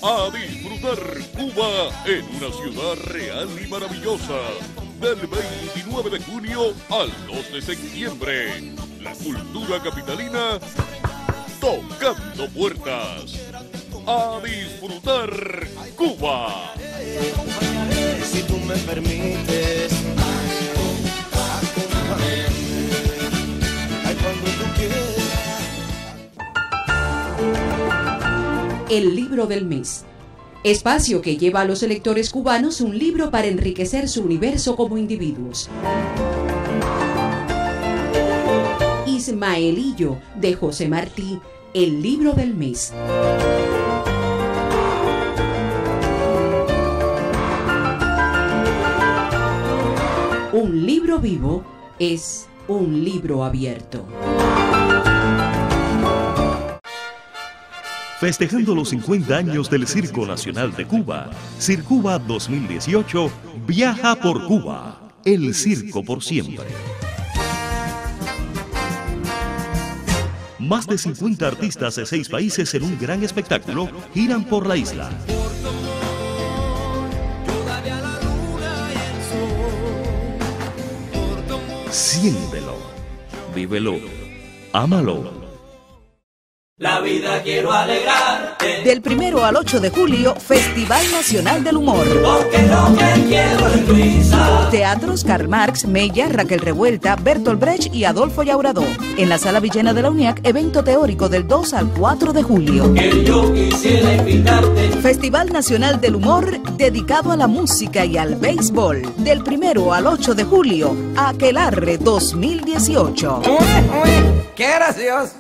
A disfrutar Cuba en una ciudad real y maravillosa. Del 29 de junio al 2 de septiembre. La cultura capitalina tocando puertas. A disfrutar Cuba. Si tú me permites, acompáñame, ay, cuando tú quieras. El libro del mes. Espacio que lleva a los electores cubanos un libro para enriquecer su universo como individuos. Ismaelillo, de José Martí, el libro del mes. Un libro vivo es un libro abierto. Festejando los 50 años del Circo Nacional de Cuba, Circuba 2018 viaja por Cuba, el circo por siempre. Más de 50 artistas de 6 países en un gran espectáculo giran por la isla. Siéntelo, vívelo, ámalo. La vida quiero alegrarte. Del 1 al 8 de julio, Festival Nacional del Humor. Porque lo que quiero es risa. Teatros Karl Marx, Mella, Raquel Revuelta, Bertolt Brecht y Adolfo Llauradó. En la Sala Villena de la UNIAC, evento teórico del 2 al 4 de julio. Que yo quisiera invitarte. Festival Nacional del Humor dedicado a la música y al béisbol. Del 1 al 8 de julio, Aquelarre 2018. ¡Qué gracioso!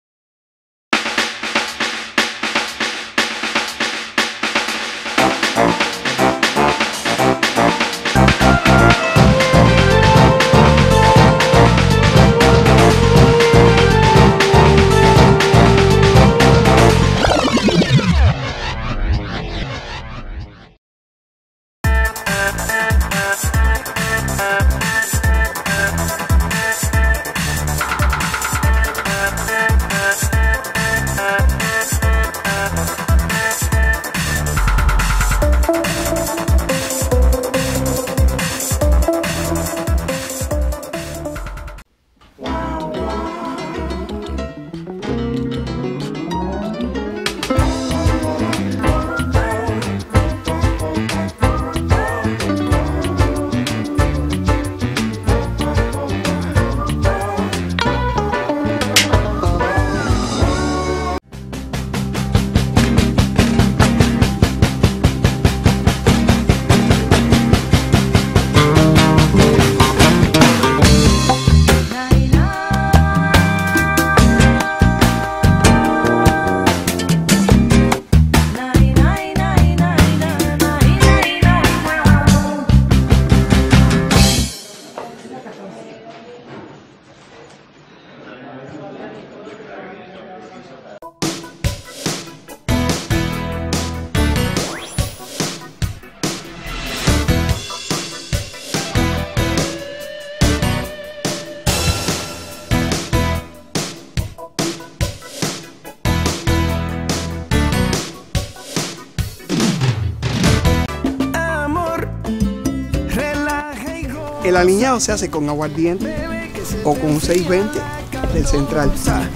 El aliñado se hace con aguardiente o con un 620 del Central.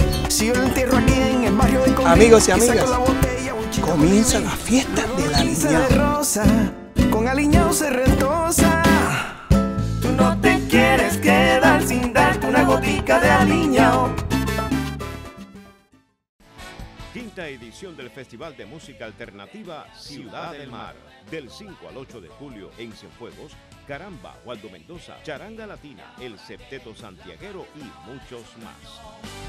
Amigos y amigas, comienza la fiesta del aliñado. Con aliñado se retosa. Tú no te quieres quedar sin darte una gotica de aliñado. Quinta edición del Festival de Música Alternativa Ciudad del Mar. Del 5 al 8 de julio en Cienfuegos, Caramba, Waldo Mendoza, Charanga Latina, El Septeto Santiaguero y muchos más.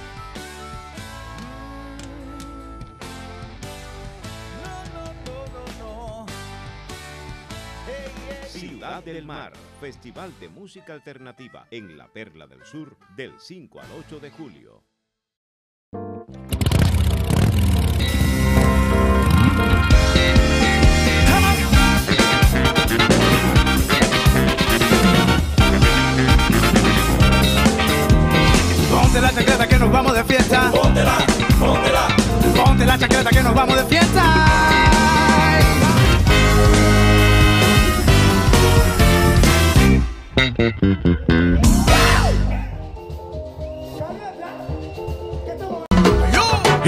Ciudad del Mar, Festival de Música Alternativa en la Perla del Sur del 5 al 8 de julio. Ponte la chaqueta que nos vamos de fiesta. Póntela, póntela. Ponte la chaqueta que nos vamos de fiesta.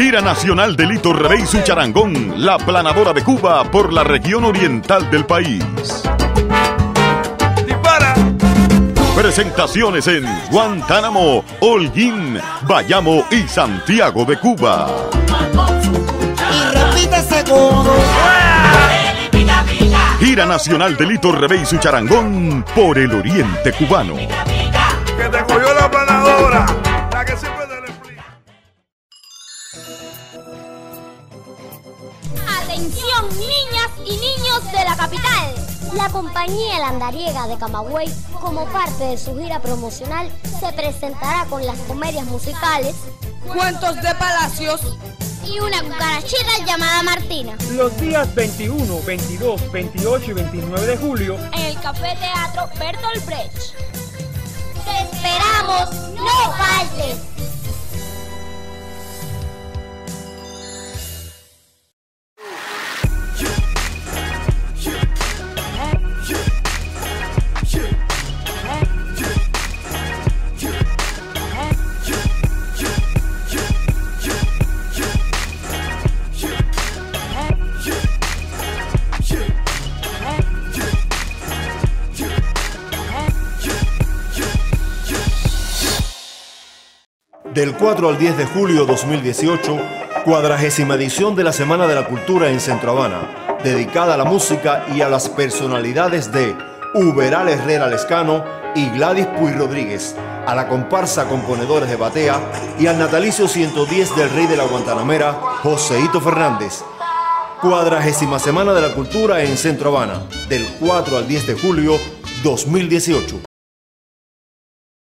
Gira nacional de Lito Rebé y su charangón, la planadora de Cuba por la región oriental del país. ¡Dispara! Presentaciones en Guantánamo, Holguín, Bayamo y Santiago de Cuba. Y repite segundo. Gira nacional de Lito Rebé y su charangón por el oriente cubano. Que te cogió la planadora, la que siempre te le explica. Atención, niñas y niños de la capital. La compañía La Andariega de Camagüey, como parte de su gira promocional, se presentará con las comedias musicales Cuentos de Palacios y una cucarachita llamada Martina, los días 21, 22, 28 y 29 de julio en el Café Teatro Bertolt Brecht. ¡Te esperamos! ¡No faltes! Del 4 al 10 de julio 2018, 40ª edición de la Semana de la Cultura en Centro Habana, dedicada a la música y a las personalidades de Uberal Herrera Lescano y Gladys Puy Rodríguez, a la comparsa Componedores de Batea y al natalicio 110 del Rey de la Guantanamera, Joseito Fernández. 40ª Semana de la Cultura en Centro Habana, del 4 al 10 de julio 2018.